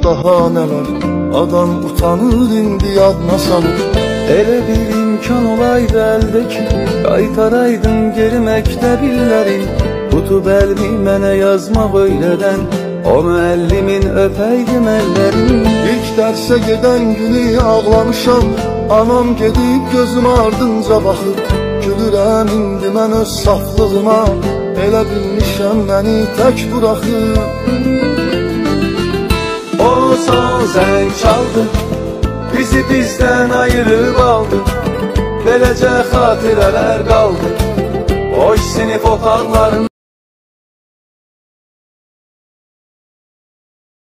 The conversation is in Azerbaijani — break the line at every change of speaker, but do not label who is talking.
bahanələr, adam utanır indi yadına salır. Elə bir imkan olaydı əldə ki, qaytaraydın geri məktəb illərin. Tutub əlmi mənə yazmaq öylədən, o müəllimin öpəydim əllərin. İlk dərsə gedən günü ağlamışam, anam gedib gözüm ardınca baxır. Gülürəm indi mən öz saflığıma, elə bilmişəm məni tək buraxır. O son zəng çaldı, bizi bizdən ayırıb aldı. Beləcə xatirələr qaldı boş sinif otaqlarında.